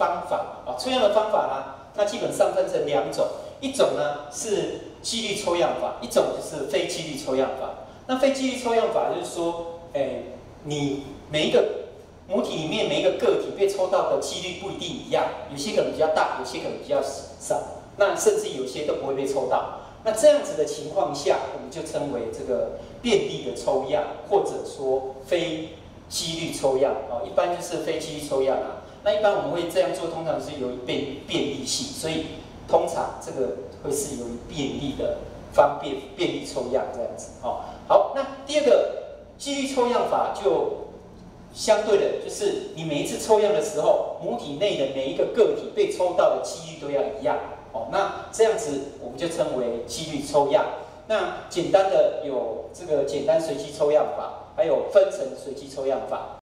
方法啊，抽样的方法呢，那基本上分成2种，一种呢是几率抽样法，一种就是非几率抽样法。那非几率抽样法就是说，你每一个母体里面每一个个体被抽到的几率不一定一样，有些可能比较大，有些可能比较少，那甚至有些都不会被抽到。那这样子的情况下，我们就称为这个便利的抽样，或者说非几率抽样啊，一般就是非几率抽样啊。那一般我们会这样做，通常是由于便利性，所以通常这个会是由于便利的便利抽样这样子哦。好，那第二个几率抽样法就相对的，就是你每一次抽样的时候，母体内的每一个个体被抽到的几率都要一样。哦，那这样子我们就称为几率抽样。那简单的有这个简单随机抽样法，还有分层随机抽样法。